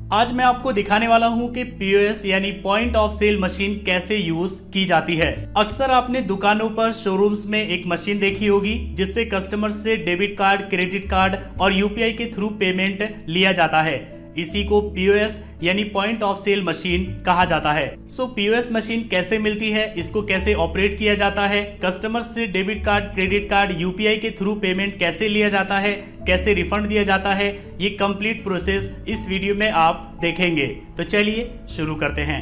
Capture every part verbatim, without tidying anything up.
आज मैं आपको दिखाने वाला हूं कि पीओएस यानी पॉइंट ऑफ सेल मशीन कैसे यूज की जाती है। अक्सर आपने दुकानों पर, शोरूम्स में एक मशीन देखी होगी जिससे कस्टमर से डेबिट कार्ड, क्रेडिट कार्ड और यूपीआई के थ्रू पेमेंट लिया जाता है। इसी को पीओएस यानी पॉइंट ऑफ सेल मशीन कहा जाता है। सो पीओएस मशीन कैसे मिलती है, इसको कैसे ऑपरेट किया जाता है, कस्टमर से debit card, credit card, UPI के थ्रू पेमेंट कैसे लिया जाता है, कैसे रिफंड दिया जाता है, ये कंप्लीट प्रोसेस इस वीडियो में आप देखेंगे। तो चलिए शुरू करते हैं।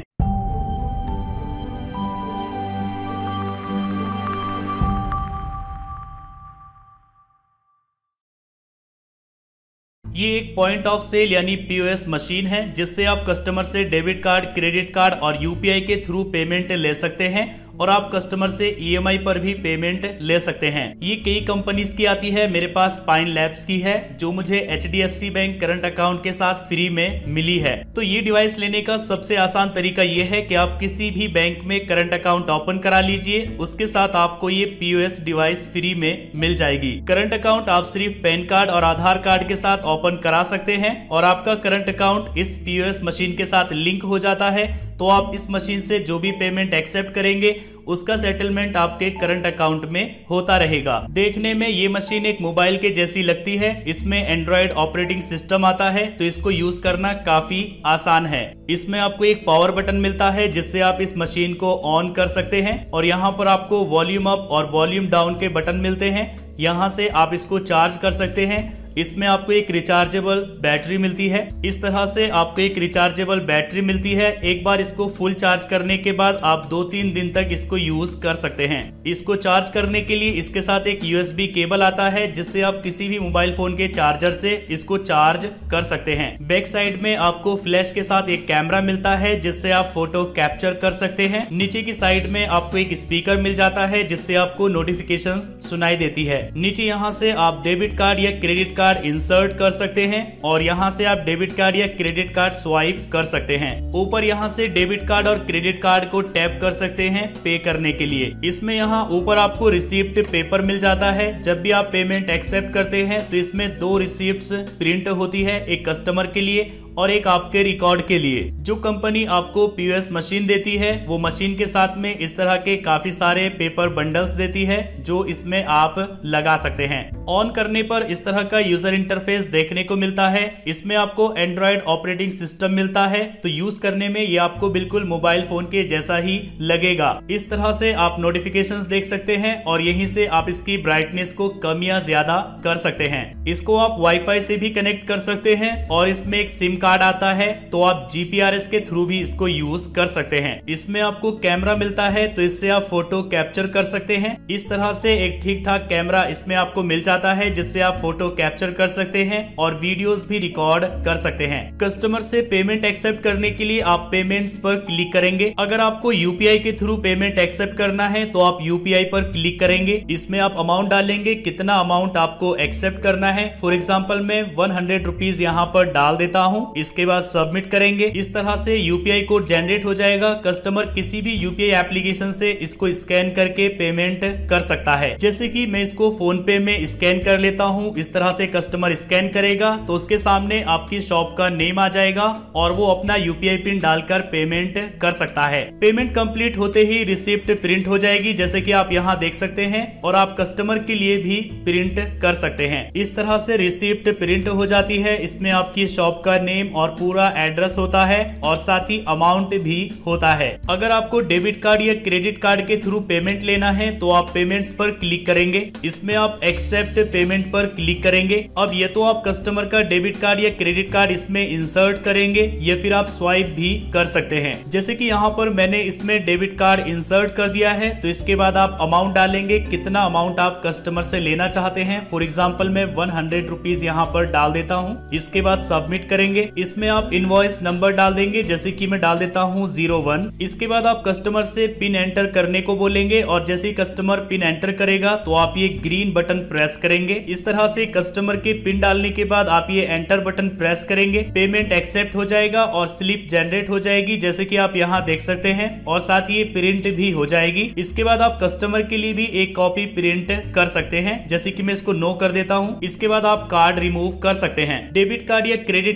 ये एक पॉइंट ऑफ सेल यानी पीओएस मशीन है जिससे आप कस्टमर से डेबिट कार्ड, क्रेडिट कार्ड और यूपीआई के थ्रू पेमेंट ले सकते हैं और आप कस्टमर से ईएमआई पर भी पेमेंट ले सकते हैं। ये कई कंपनीज की आती है, मेरे पास पाइन लैब्स की है जो मुझे एचडीएफसी बैंक करंट अकाउंट के साथ फ्री में मिली है। तो ये डिवाइस लेने का सबसे आसान तरीका ये है कि आप किसी भी बैंक में करंट अकाउंट ओपन करा लीजिए, उसके साथ आपको ये पीओएस डिवाइस फ्री में मिल जाएगी। करंट अकाउंट आप सिर्फ पैन कार्ड और आधार कार्ड के साथ ओपन करा सकते हैं और आपका करंट अकाउंट इस पीओएस मशीन के साथ लिंक हो जाता है। तो आप इस मशीन से जो भी पेमेंट एक्सेप्ट करेंगे उसका सेटलमेंट आपके करंट अकाउंट में होता रहेगा। देखने में ये मशीन एक मोबाइल के जैसी लगती है। इसमें एंड्रॉइड ऑपरेटिंग सिस्टम आता है तो इसको यूज करना काफी आसान है। इसमें आपको एक पावर बटन मिलता है जिससे आप इस मशीन को ऑन कर सकते हैं और यहाँ पर आपको वॉल्यूम अप और वॉल्यूम डाउन के बटन मिलते हैं। यहाँ से आप इसको चार्ज कर सकते हैं। इसमें आपको एक रिचार्जेबल बैटरी मिलती है। इस तरह से आपको एक रिचार्जेबल बैटरी मिलती है। एक बार इसको फुल चार्ज करने के बाद आप दो तीन दिन तक इसको यूज कर सकते हैं। इसको चार्ज करने के लिए इसके साथ एक यूएसबी केबल आता है जिससे आप किसी भी मोबाइल फोन के चार्जर से इसको चार्ज कर सकते हैं। बैक साइड में आपको फ्लैश के साथ एक कैमरा मिलता है जिससे आप फोटो कैप्चर कर सकते हैं। नीचे की साइड में आपको एक स्पीकर मिल जाता है जिससे आपको नोटिफिकेशंस सुनाई देती है। नीचे यहाँ से आप डेबिट कार्ड या क्रेडिट कार्ड इंसर्ट कर सकते हैं और यहाँ से आप डेबिट कार्ड या क्रेडिट कार्ड स्वाइप कर सकते हैं। ऊपर यहाँ से डेबिट कार्ड और क्रेडिट कार्ड को टैप कर सकते हैं पे करने के लिए। इसमें यहाँ ऊपर आपको रिसीप्ट पेपर मिल जाता है। जब भी आप पेमेंट एक्सेप्ट करते हैं तो इसमें दो रिसीप्ट्स प्रिंट होती है, एक कस्टमर के लिए और एक आपके रिकॉर्ड के लिए। जो कंपनी आपको पीओएस मशीन देती है वो मशीन के साथ में इस तरह के काफी सारे पेपर बंडल्स देती है जो इसमें आप लगा सकते हैं। ऑन करने पर इस तरह का यूजर इंटरफेस देखने को मिलता है। इसमें आपको एंड्रॉइड ऑपरेटिंग सिस्टम मिलता है तो यूज करने में ये आपको बिल्कुल मोबाइल फोन के जैसा ही लगेगा। इस तरह से आप नोटिफिकेशंस देख सकते हैं और यहीं से आप इसकी ब्राइटनेस को कम या ज्यादा कर सकते हैं। इसको आप वाईफाई से भी कनेक्ट कर सकते हैं और इसमें एक सिम कार्ड आता है तो आप जीपीआरएस के थ्रू भी इसको यूज कर सकते हैं। इसमें आपको कैमरा मिलता है तो इससे आप फोटो कैप्चर कर सकते हैं। इस तरह से एक ठीक ठाक कैमरा इसमें आपको मिल जाता है जिससे आप फोटो कैप्चर कर सकते हैं और वीडियोस भी रिकॉर्ड कर सकते हैं। कस्टमर से पेमेंट एक्सेप्ट करने के लिए आप पेमेंट्स पर क्लिक करेंगे। अगर आपको यूपीआई के थ्रू पेमेंट एक्सेप्ट करना है तो आप यूपीआई पर क्लिक करेंगे। इसमें आप अमाउंट डालेंगे, कितना अमाउंट आपको एक्सेप्ट करना है। फॉर एग्जाम्पल मैं वन हंड्रेड रुपीज यहाँ पर डाल देता हूँ। इसके बाद सबमिट करेंगे। इस तरह से यूपीआई कोड जनरेट हो जाएगा। कस्टमर किसी भी यूपीआई एप्लीकेशन से इसको स्कैन करके पेमेंट कर सकता है। जैसे कि मैं इसको फोन पे में स्कैन कर लेता हूँ। इस तरह से कस्टमर स्कैन करेगा तो उसके सामने आपकी शॉप का नेम आ जाएगा और वो अपना यूपीआई पिन डालकर पेमेंट कर सकता है। पेमेंट कंप्लीट होते ही रिसिप्ट प्रिंट हो जाएगी जैसे कि आप यहाँ देख सकते हैं और आप कस्टमर के लिए भी प्रिंट कर सकते हैं। इस तरह से रिसिप्ट प्रिंट हो जाती है। इसमें आपकी शॉप का नेम और पूरा एड्रेस होता है और साथ ही अमाउंट भी होता है। अगर आपको डेबिट कार्ड या क्रेडिट कार्ड के थ्रू पेमेंट लेना है तो आप पेमेंट्स पर क्लिक करेंगे। इसमें आप एक्सेप्ट पेमेंट पर क्लिक करेंगे। अब ये तो आप कस्टमर का डेबिट कार्ड या क्रेडिट कार्ड इसमें इंसर्ट करेंगे या फिर आप स्वाइप भी कर सकते हैं। जैसे कि यहाँ पर मैंने इसमें डेबिट कार्ड इंसर्ट कर दिया है तो इसके बाद आप अमाउंट डालेंगे, कितना अमाउंट आप कस्टमर से लेना चाहते हैं। फॉर एग्जाम्पल मैं वन हंड्रेड रुपीज यहाँ पर डाल देता हूँ। इसके बाद सबमिट करेंगे। इसमें आप इनवॉइस नंबर डाल देंगे जैसे कि मैं डाल देता हूँ जीरो वन। इसके बाद आप कस्टमर से पिन एंटर करने को बोलेंगे और जैसे ही कस्टमर पिन एंटर करेगा तो आप ये ग्रीन बटन प्रेस करेंगे। इस तरह से कस्टमर के पिन डालने के बाद आप ये एंटर बटन प्रेस करेंगे। पेमेंट एक्सेप्ट हो जाएगा और स्लिप जनरेट हो जाएगी जैसे कि आप यहाँ देख सकते हैं और साथ ही प्रिंट भी हो जाएगी। इसके बाद आप कस्टमर के लिए भी एक कॉपी प्रिंट कर सकते हैं जैसे कि मैं इसको नो कर देता हूँ। इसके बाद आप कार्ड रिमूव कर सकते हैं। डेबिट कार्ड या क्रेडिट कार्ड से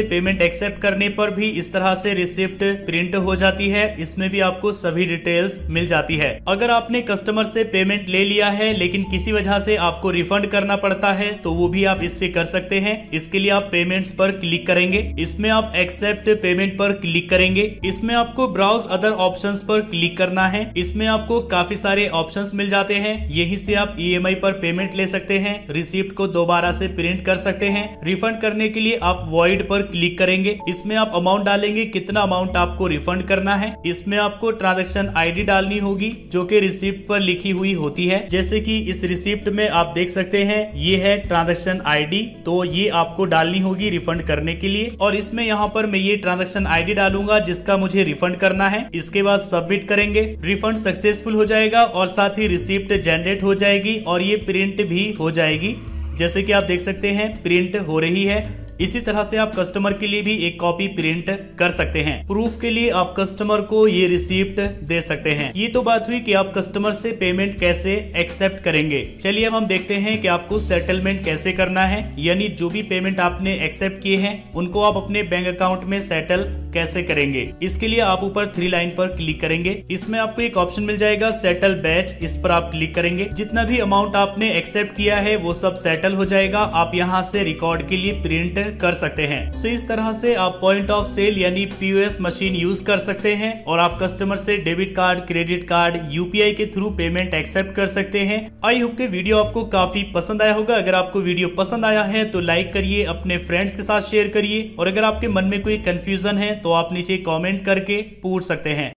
पेमेंट एक्सेप्ट करने पर भी इस तरह से रिसिप्ट प्रिंट हो जाती है। इसमें भी आपको सभी डिटेल्स मिल जाती है। अगर आपने कस्टमर से पेमेंट ले लिया है लेकिन किसी वजह से आपको रिफंड करना पड़ता है तो वो भी आप इससे कर सकते हैं। इसके लिए आप पेमेंट्स पर क्लिक करेंगे, इसमें आप एक्सेप्ट पेमेंट पर क्लिक करेंगे, इसमें आपको ब्राउज अदर ऑप्शंस पर क्लिक करना है। इसमें आपको काफी सारे ऑप्शंस मिल जाते हैं। यहीं से आप ईएमआई पर पेमेंट ले सकते हैं, रिसिप्ट को दोबारा से प्रिंट कर सकते हैं। रिफंड करने के लिए आप वॉइड पर क्लिक करेंगे, इसमें आप अमाउंट डालेंगे, कितना अमाउंट आपको रिफंड करना है। इसमें आपको ट्रांजैक्शन आईडी डालनी होगी जो कि रिसिप्ट पर लिखी हुई होती है। जैसे कि इस रिसिप्ट में आप देख सकते हैं ये है ट्रांजैक्शन आईडी, तो ये आपको डालनी होगी रिफंड करने के लिए। और इसमें यहाँ पर मैं ये ट्रांजैक्शन आईडी डालूंगा जिसका मुझे रिफंड करना है। इसके बाद सबमिट करेंगे, रिफंड सक्सेसफुल हो जाएगा और साथ ही रिसिप्ट जनरेट हो जाएगी और ये प्रिंट भी हो जाएगी। जैसे कि आप देख सकते हैं प्रिंट हो रही है। इसी तरह से आप कस्टमर के लिए भी एक कॉपी प्रिंट कर सकते हैं। प्रूफ के लिए आप कस्टमर को ये रिसीप्ट दे सकते हैं। ये तो बात हुई कि आप कस्टमर से पेमेंट कैसे एक्सेप्ट करेंगे। चलिए अब हम देखते हैं कि आपको सेटलमेंट कैसे करना है, यानी जो भी पेमेंट आपने एक्सेप्ट किए हैं उनको आप अपने बैंक अकाउंट में सेटल कैसे करेंगे। इसके लिए आप ऊपर थ्री लाइन पर क्लिक करेंगे, इसमें आपको एक ऑप्शन मिल जाएगा सेटल बैच, इस पर आप क्लिक करेंगे। जितना भी अमाउंट आपने एक्सेप्ट किया है वो सब सेटल हो जाएगा। आप यहाँ से रिकॉर्ड के लिए प्रिंट कर सकते हैं। सो इस तरह से आप पॉइंट ऑफ सेल यानी पीओएस मशीन यूज कर सकते हैं और आप कस्टमर से debit card, credit card, UPI के थ्रू पेमेंट एक्सेप्ट कर सकते हैं। आई होप कि वीडियो आपको काफी पसंद आया होगा। अगर आपको वीडियो पसंद आया है तो लाइक करिए, अपने फ्रेंड्स के साथ शेयर करिए और अगर आपके मन में कोई कंफ्यूजन है तो आप नीचे कमेंट करके पूछ सकते हैं।